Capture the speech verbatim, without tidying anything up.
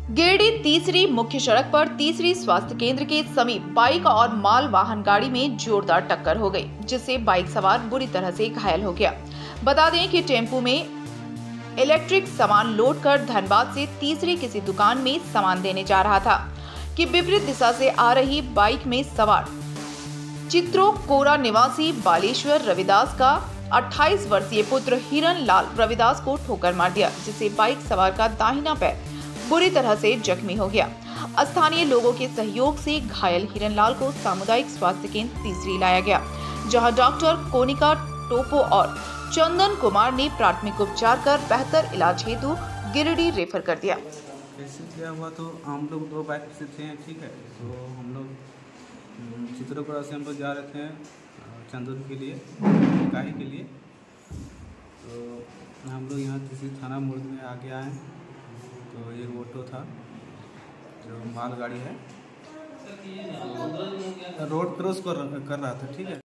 गिरिडीह तीसरी मुख्य सड़क पर तीसरी स्वास्थ्य केंद्र के समीप बाइक और माल वाहन गाड़ी में जोरदार टक्कर हो गई, जिससे बाइक सवार बुरी तरह से घायल हो गया। बता दें कि टेम्पो में इलेक्ट्रिक सामान लोड कर धनबाद से तीसरी किसी दुकान में सामान देने जा रहा था कि विपरीत दिशा से आ रही बाइक में सवार चित्रोकोरा निवासी बालेश्वर रविदास का अट्ठाईस वर्षीय पुत्र हिरन लाल रविदास को ठोकर मार दिया, जिससे बाइक सवार का दाहिना पैर बुरी तरह से जख्मी हो गया। स्थानीय लोगों के सहयोग से घायल हिरनलाल को सामुदायिक स्वास्थ्य केंद्र तीसरी लाया गया, जहां डॉक्टर कोनिका टोपो और चंदन कुमार ने प्राथमिक उपचार कर बेहतर इलाज हेतु गिरिडीह रेफर कर दिया। कैसे क्या हुआ तो हम लोग दो बाइक से थे, ठीक है, तो हम लोग चित्रोकोरा से हम लोग जा रहे थे चंदन के लिए, काहे के लिए, तो हम लोग यहाँ किसी थाना मोड़ में आगे आए, तो एक ऑटो था जो माल गाड़ी है, तो रोड क्रॉस कर कर रहा था, ठीक है।